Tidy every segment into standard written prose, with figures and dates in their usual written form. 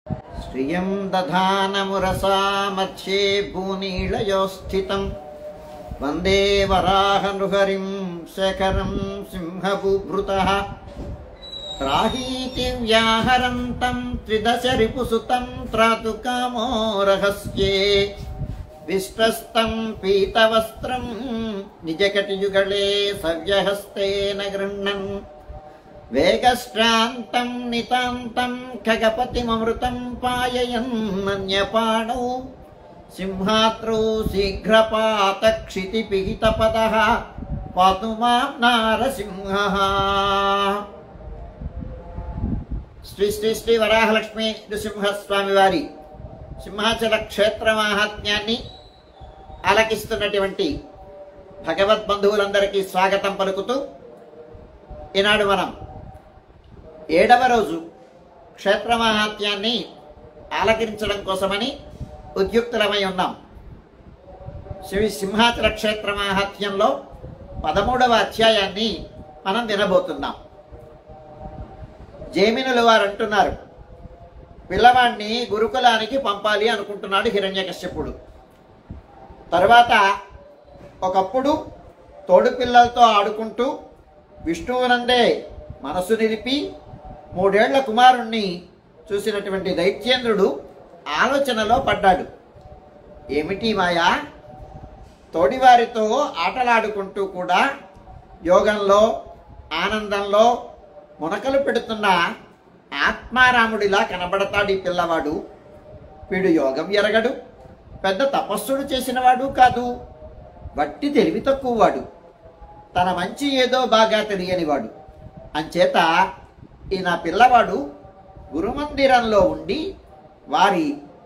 శ్రియం దధానమురసా మధ్యే భూనీళయోస్థితం వందే వరాహనృహరిం శేఖరం సింహబుభృతః త్రాహీతి వ్యాహరంతం త్రిదశ రిపుసుతం త్రాతుకామో రహస్యే విష్టస్తం పీతవస్త్రం నిజకటియుగళే సవ్యహస్తేన గృహ్ణన్ వేగశ్రాంతం నితాంతం ఖగపతిమమృతం పాయయన్నన్యపాణౌ సింహాత్రౌ శీఘ్రపాత క్షితిపిహితపదః పాతు మాం నారసింహః. శ్రీ శ్రీ శ్రీ వరాహలక్ష్మీ నృసింహస్వామి వారి సింహాచల క్షేత్ర మాహాత్మ్యాన్ని ఆలకిస్తున్నటువంటి భగవద్బంధువులందరికీ స్వాగతం పలుకుతూ ఈనాడు మనం 7వ రోజు క్షేత్ర మాహాత్మ్యాన్ని ఆలకించడం కోసమని ఉద్యుక్తులమై ఉన్నాం. శ్రీ సింహాచల క్షేత్ర మాహాత్మ్యంలో 13వ అధ్యాయాన్ని మనం వినబోతున్నాం. జైమినులు వారు అంటున్నారు, పిల్లవాడిని గురుకులానికి పంపాలి అనుకుంటున్నాడు హిరణ్యకశ్యపుడు. తర్వాత ఒకప్పుడు తోడు పిల్లలతో ఆడుకుంటూ విష్ణువునందే మనసు నిలిపి 3 ఏళ్ల కుమారుణ్ణి చూసినటువంటి దైత్యేంద్రుడు ఆలోచనలో పడ్డాడు. ఏమిటి మాయా, తోడివారితో ఆటలాడుకుంటూ కూడా యోగంలో ఆనందంలో మునకలు పెడుతున్న ఆత్మారాముడిలా కనబడతాడు ఈ పిల్లవాడు. వీడు యోగం ఎరగడు, పెద్ద తపస్సుడు చేసినవాడు కాదు, వట్టి తెలివి తక్కువవాడు, తన మంచి ఏదో బాగా తెలియనివాడు. అంచేత ఈ నా పిల్లవాడు గురుమందిరంలో ఉండి వారి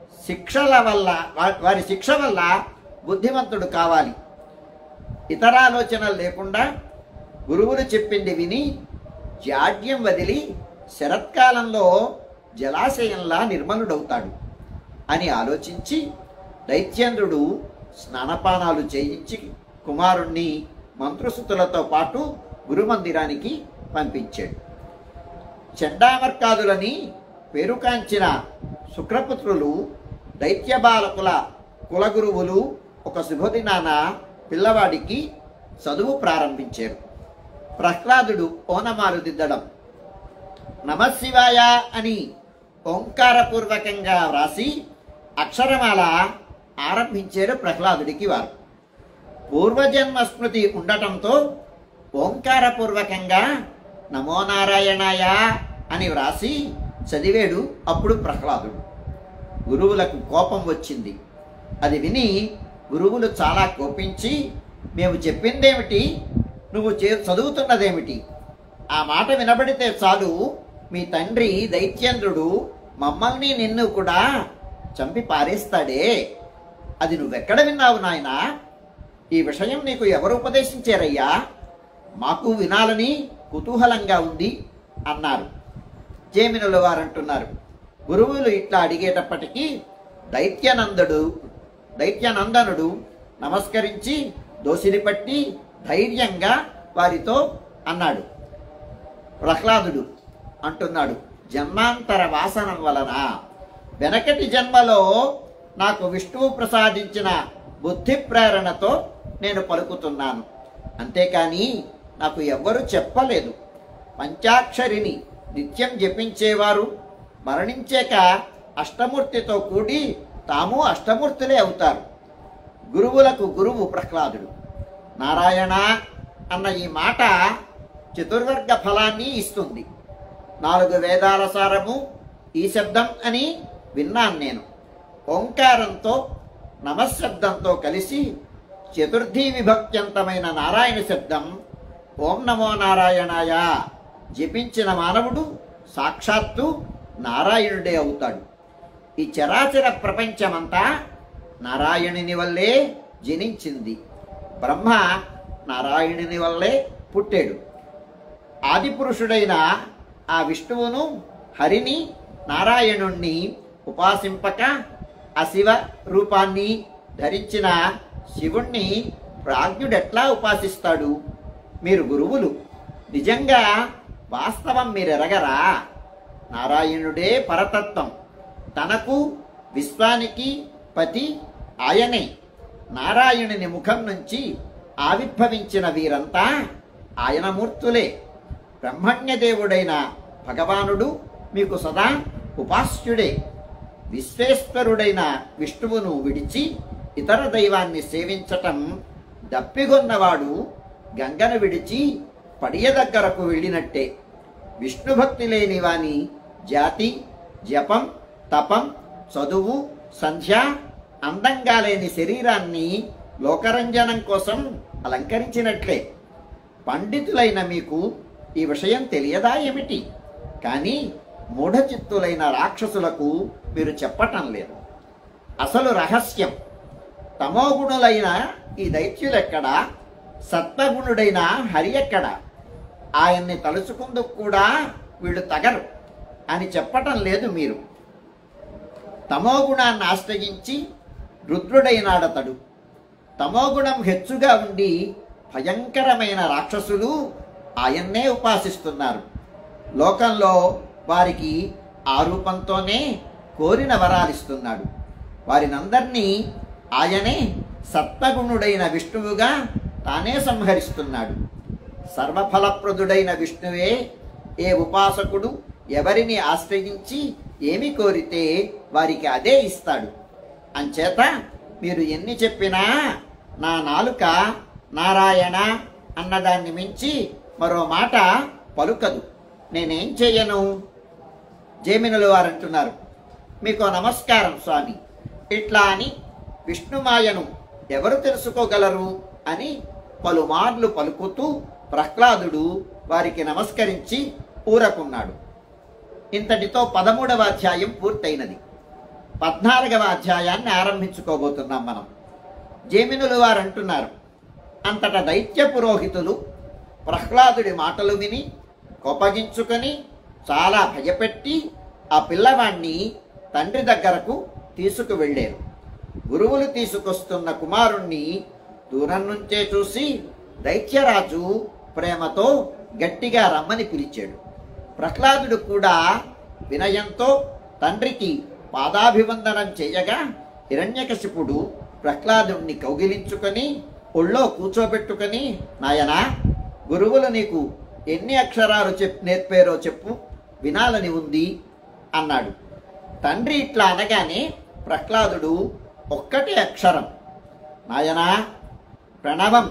శిక్ష వల్ల బుద్ధిమంతుడు కావాలి. ఇతర ఆలోచనలు లేకుండా గురువులు చెప్పింది విని జాడ్యం వదిలి శరత్కాలంలో జలాశయంలా నిర్మలుడవుతాడు అని ఆలోచించి దైత్యేంద్రుడు స్నానపానాలు చేయించి కుమారుణ్ణి మంత్రసుతులతో పాటు గురుమందిరానికి పంపించాడు. చండామర్కాదులని పేరుకాంచిన శుక్రపుత్రులు దైత్య బాలకుల కులగురువులు ఒక శుభదినాన పిల్లవాడికి చదువు ప్రారంభించారు. ప్రహ్లాదుడు ఓనమాలు దిద్దడం, నమశివాయ అని ఓంకారపూర్వకంగా వ్రాసి అక్షరమాల ఆరంభించారు ప్రహ్లాదుడికి వారు. పూర్వజన్మ స్మృతి ఉండటంతో ఓంకారపూర్వకంగా నమో నారాయణాయ అని వ్రాసి చదివాడు. అప్పుడు ప్రహ్లాదుడు. గురువులకు కోపం వచ్చింది. అది విని గురువులు చాలా కోపించి, మేము చెప్పిందేమిటి, నువ్వు చదువుతున్నదేమిటి, ఆ మాట వినబడితే చాలు మీ తండ్రి దైత్యేంద్రుడు మమ్మల్ని నిన్ను కూడా చంపి పారేస్తాడే, అది నువ్వెక్కడ విన్నావు నాయనా, ఈ విషయం నీకు ఎవరు ఉపదేశించారయ్యా, మాకు వినాలని కుతూహలంగా ఉంది అన్నారు. జైమినుల వారు అంటున్నారు, గురువులు ఇట్లా అడిగేటప్పటికీ దైత్యనందనుడు నమస్కరించి దోసిలి పట్టి ధైర్యంగా వారితో అన్నాడు. ప్రహ్లాదుడు అంటున్నాడు, జన్మాంతర వాసనం వలన వెనకటి జన్మలో నాకు విష్ణువు ప్రసాదించిన బుద్ధి ప్రేరణతో నేను పలుకుతున్నాను, అంతేకాని నాకు ఎవ్వరూ చెప్పలేదు. పంచాక్షరిని నిత్యం జపించేవారు మరణించాక అష్టమూర్తితో కూడి తాము అష్టమూర్తులే అవుతారు. గురువులకు గురువు ప్రహ్లాదుడు. నారాయణ అన్న ఈ మాట చతుర్వర్గ ఫలాన్ని ఇస్తుంది. 4 వేదాల సారము ఈ శబ్దం అని విన్నాను నేను. ఓంకారంతో నమశబ్దంతో కలిసి చతుర్థీ విభక్త్యంతమైన నారాయణ శబ్దం ఓం నమో నారాయణాయ జపించిన మానవుడు సాక్షాత్తు నారాయణుడే అవుతాడు. ఈ చరాచర ప్రపంచమంతా నారాయణుని వల్లే జనించింది. బ్రహ్మ నారాయణుని వల్లే పుట్టాడు. ఆదిపురుషుడైన ఆ విష్ణువును, హరిని, నారాయణుణ్ణి ఉపాసింపక అశివ రూపాన్ని ధరించిన శివుణ్ణి ప్రాజ్ఞుడెట్లా ఉపాసిస్తాడు? మీరు గురువులు, నిజంగా వాస్తవం మీరెరగరా? నారాయణుడే పరతత్వం. తనకు విశ్వానికి పతి ఆయనే. నారాయణుని ముఖం నుంచి ఆవిర్భవించిన వీరంతా ఆయన మూర్తులే. బ్రహ్మణ్యదేవుడైన భగవానుడు మీకు సదా ఉపాస్యుడే. విశ్వేశ్వరుడైన విష్ణువును విడిచి ఇతర దైవాన్ని సేవించటం దప్పిగొన్నవాడు గంగను విడిచి పడియ దగ్గరకు వెళ్ళినట్టే. విష్ణుభక్తి లేని వాని జాతి, జపం, తపం, చదువు, సంధ్య, అందంగా లేని శరీరాన్ని లోకరంజనం కోసం అలంకరించినట్లే. పండితులైన మీకు ఈ విషయం తెలియదా ఏమిటి? కానీ మూఢచిత్తులైన రాక్షసులకు మీరు చెప్పటం లేదు. అసలు రహస్యం తమోగుణులైన ఈ దైత్యులెక్కడా? సత్వగుణుడైన హరి ఎక్కడా? ఆయన్ని తలుచుకుందుకు కూడా వీళ్ళు తగరు అని చెప్పటం లేదు మీరు. తమోగుణాన్ని ఆశ్రయించి రుద్రుడైనాడతడు. తమోగుణం హెచ్చుగా ఉండి భయంకరమైన రాక్షసులు ఆయన్నే ఉపాసిస్తున్నారు. లోకంలో వారికి ఆ రూపంతోనే కోరిన వరాలిస్తున్నాడు. వారినందరినీ ఆయనే సత్వగుణుడైన విష్ణువుగా తానే సంహరిస్తున్నాడు. సర్వఫలప్రదుడైన విష్ణువే ఏ ఉపాసకుడు ఎవరిని ఆశ్రయించి ఏమి కోరితే వారికి అదే ఇస్తాడు. అంచేత మీరు ఎన్ని చెప్పినా నా నాలుక నారాయణ అన్నదాన్ని మించి మరో మాట పలుకదు. నేనేం చెయ్యను? జైమినులు వారు అంటున్నారు, మీకు నమస్కారం స్వామి. ఇట్లా అని విష్ణుమాయను ఎవరు తెలుసుకోగలరు అని పలుమార్లు పలుకుతూ ప్రహ్లాదుడు వారికి నమస్కరించి ఊరకున్నాడు. ఇంతటితో 13వ అధ్యాయం పూర్తయినది. 14వ అధ్యాయాన్ని ఆరంభించుకోబోతున్నాం మనం. జైమినులు వారు అంటున్నారు, అంతటా దైత్య పురోహితులు ప్రహ్లాదుడి మాటలు విని కోపగించుకొని చాలా భయపెట్టి ఆ పిల్లవాణ్ణి తండ్రి దగ్గరకు తీసుకువెళ్ళారు. గురువులు తీసుకొస్తున్న కుమారుణ్ణి దూరం నుంచే చూసి దైత్యరాజు ప్రేమతో గట్టిగా రమ్మని పిలిచాడు. ప్రహ్లాదుడు కూడా వినయంతో తండ్రికి పాదాభివందనం చేయగా హిరణ్యకశిపుడు ప్రహ్లాదుణ్ణి కౌగిలించుకొని ఒళ్ళో కూర్చోబెట్టుకొని, నాయనా, గురువులు నీకు ఎన్ని అక్షరాలు నేర్పారో చెప్పు, వినాలని ఉంది అన్నాడు. తండ్రి ఇట్లా అనగానే ప్రహ్లాదుడు ఒక్కటే అక్షరం, నాయనా ప్రణవం,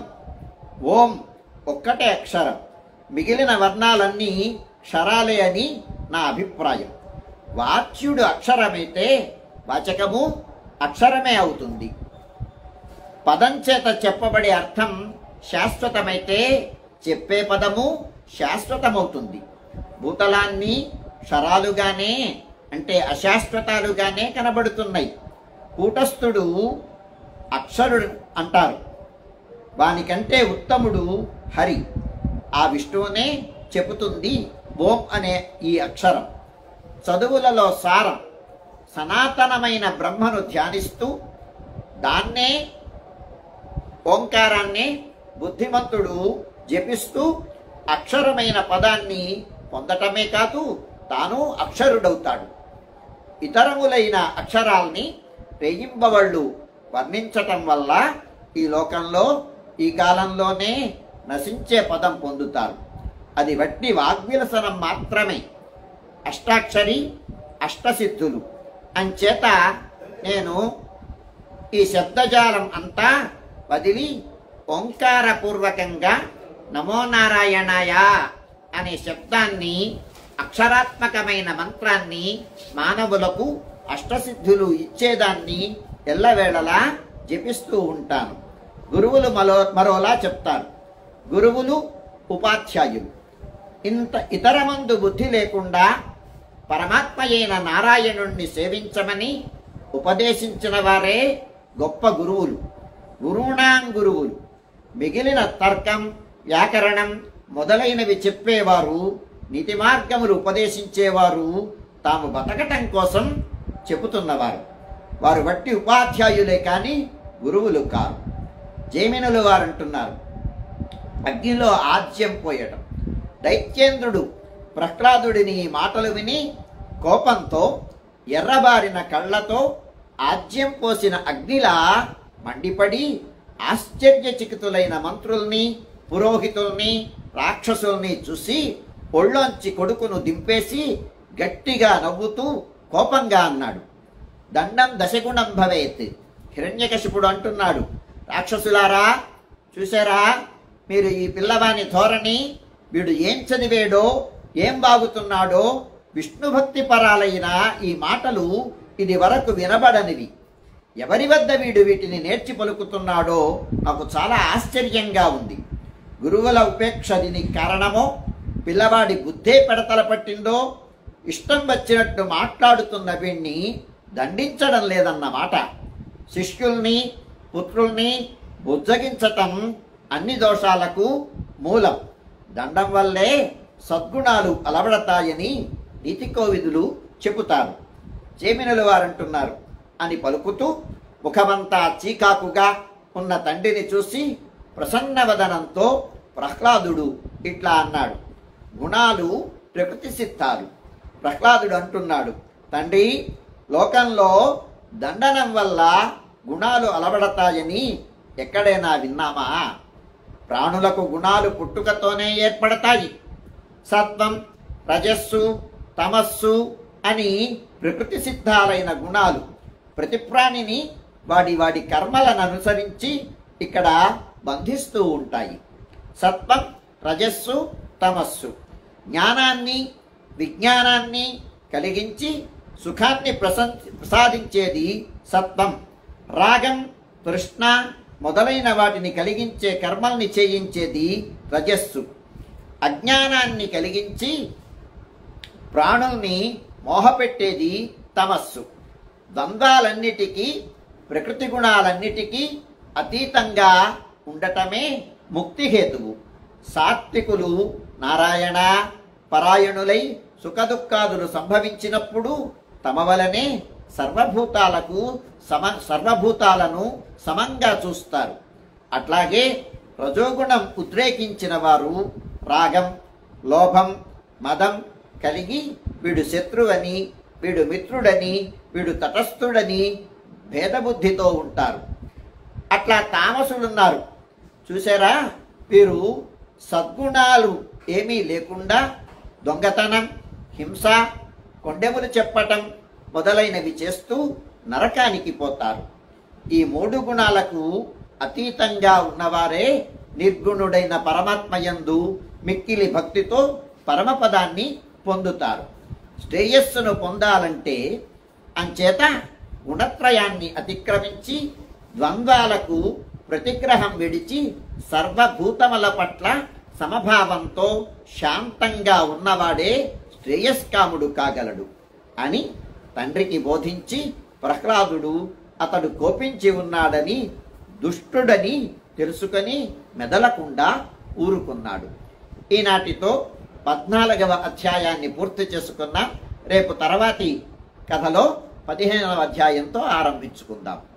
ఓం ఒక్కటే అక్షరం, మిగిలిన వర్ణాలన్నీ క్షరాలే అని నా అభిప్రాయం. వాచ్యుడు అక్షరమైతే వాచకము అక్షరమే అవుతుంది. పదం చేత చెప్పబడే అర్థం శాశ్వతమైతే చెప్పే పదము శాశ్వతమవుతుంది. భూతలాన్ని క్షరాలుగానే అంటే అశాశ్వతాలుగానే కనబడుతున్నాయి. కూటస్థుడు అక్షరుడు అంటారు. వానికంటే ఉత్తముడు హరి. ఆ విష్ణువునే చెబుతుంది ఓం అనే ఈ అక్షరం. చదువులలో సారం సనాతనమైన బ్రహ్మను ధ్యానిస్తూ దాన్నే ఓంకారాన్నే బుద్ధిమంతుడు జపిస్తూ అక్షరమైన పదాన్ని పొందటమే కాదు, తాను అక్షరుడవుతాడు. ఇతరములైన అక్షరాల్ని రేయింబవళ్ళు వర్ణించటం వల్ల ఈ లోకంలో ఈ కాలంలోనే నశించే పదం పొందుతారు. అది వట్టి వాగ్విలసనం మాత్రమే. అష్టాక్షరి అష్టసిద్ధులు అంచేత నేను ఈ శబ్దజాలం అంతా వదిలి ఓంకారపూర్వకంగా నమో నారాయణాయ అనే శబ్దాన్ని, అక్షరాత్మకమైన మంత్రాన్ని మానవులకు అష్టసిద్ధులు ఇచ్చేదాన్ని ఎల్లవేళలా జపిస్తూ ఉంటాను. గురువులు మరోలా చెప్తారు, గురువులు ఉపాధ్యాయులు. ఇంత ఇతరమందు బుద్ధి లేకుండా పరమాత్మ అయిన నారాయణుణ్ణి సేవించమని ఉపదేశించిన వారే గొప్ప గురువులు. గురువునాం గురువులు. మిగిలిన తర్కం, వ్యాకరణం మొదలైనవి చెప్పేవారు, నీతి మార్గములు ఉపదేశించేవారు తాము బతకటం కోసం చెబుతున్నవారు. వారు వట్టి ఉపాధ్యాయులే కానీ గురువులు కారు. జైమినులు వారు అంటున్నారు, అగ్నిలో ఆజ్యం పోయటం. దైత్యేంద్రుడు ప్రహ్లాదుడిని ఈ మాటలు విని కోపంతో ఎర్రబారిన కళ్ళతో ఆజ్యం పోసిన అగ్నిలా మండిపడి ఆశ్చర్యచకితులైన మంత్రుల్ని, పురోహితుల్ని, రాక్షసుల్ని చూసి ఒళ్ళోంచి కొడుకును దింపేసి గట్టిగా నవ్వుతూ కోపంగా అన్నాడు. దండం దశగుణం భవేత్. హిరణ్యకశిపుడు అంటున్నాడు, రాక్షసులారా చూసారా మీరు ఈ పిల్లవాని ధోరణి, వీడు ఏం చదివేడో, ఏం బాగుతున్నాడో, విష్ణుభక్తి పరాలైన ఈ మాటలు ఇది వరకు వినబడనివి. ఎవరి వద్ద వీడు వీటిని నేర్చి పలుకుతున్నాడో నాకు చాలా ఆశ్చర్యంగా ఉంది. గురువుల ఉపేక్ష దీనికి కారణమో, పిల్లవాడి బుద్ధే పెడతల పట్టిందో, ఇష్టం వచ్చినట్టు మాట్లాడుతున్న వీణ్ణి దండించడం లేదన్నమాట. శిష్యుల్ని, పుత్రుల్ని బుజ్జగించటం అన్ని దోషాలకు మూలం. దండం వల్లే సద్గుణాలు అలవడతాయని నీతికోవిదులు చెబుతారు. జైమినులు వారంటున్నారు అని పలుకుతూ ముఖమంతా చీకాకుగా ఉన్న తండ్రిని చూసి ప్రసన్నవదనంతో ప్రహ్లాదుడు ఇట్లా అన్నాడు, గుణాలు ప్రకృతి సిద్ధాలు. ప్రహ్లాదుడు అంటున్నాడు, తండ్రి లోకంలో దండనం వల్ల గుణాలు అలవడతాయని ఎక్కడైనా విన్నామా? ప్రాణులకు గుణాలు పుట్టుకతోనే ఏర్పడతాయి. సత్వం, రజస్సు, తమస్సు అని ప్రకృతి సిద్ధాలైన గుణాలు ప్రతి ప్రాణిని వాడి వాడి కర్మలను అనుసరించి ఇక్కడ బంధిస్తూ ఉంటాయి. సత్వం, రజస్సు, తమస్సు జ్ఞానాన్ని, విజ్ఞానాన్ని కలిగించి సుఖాన్ని ప్రసాదించేది సత్వం. రాగం, తృష్ణ మొదలైన వాటిని కలిగించే కర్మల్ని చేయించేది రజస్సు. అజ్ఞానాన్ని కలిగించి ప్రాణుల్ని మోహపెట్టేది తమస్సు. ద్వంద్వాలన్నిటికీ, ప్రకృతి గుణాలన్నిటికీ అతీతంగా ఉండటమే ముక్తిహేతువు. సాత్వికులు నారాయణ పరాయణులై సుఖదుఖాదులు సంభవించినప్పుడు తమ వలనే సర్వభూతాలను సమంగా చూస్తారు. అట్లాగే రజోగుణం ఉద్రేకించిన వారు రాగం, లోభం, మదం కలిగి వీడు శత్రువని, వీడు మిత్రుడని, వీడు తటస్థుడని భేదబుద్ధితో ఉంటారు. అట్లా తామసులున్నారు చూసారా, వీరు సద్గుణాలు ఏమీ లేకుండా దొంగతనం, హింస, కొండెములు చెప్పటం మొదలైనవి చేస్తూ నరకానికి పోతారు. ఈ మూడు గుణాలకు అతీతంగా ఉన్నవారే నిర్గుణుడైన పరమాత్మయందు మిక్కిలి భక్తితో పరమపదాన్ని పొందుతారు. శ్రేయస్సును పొందాలంటే అంచేత గుణత్రయాన్ని అతిక్రమించి ద్వంద్వాలకు ప్రతిగ్రహం విడిచి సర్వభూతముల పట్ల సమభావంతో శాంతంగా ఉన్నవాడే శ్రేయస్కాముడు కాగలడు అని తండ్రికి బోధించి ప్రహ్లాదుడు అతడు కోపించి ఉన్నాడని, దుష్టుడని తెలుసుకొని మెదలకుండా ఊరుకున్నాడు. ఈనాటితో 14వ అధ్యాయాన్ని పూర్తి చేసుకున్నాం. రేపు తర్వాతి కథలో 15వ అధ్యాయంతో ఆరంభించుకుందాం.